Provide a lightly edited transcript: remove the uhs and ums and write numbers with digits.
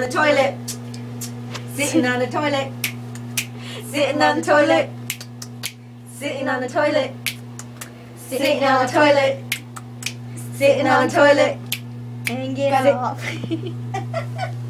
the toilet. Sitting on the toilet. Sitting on the toilet. Sitting on the toilet. Sitting on the toilet. Sitting on the toilet. And get off.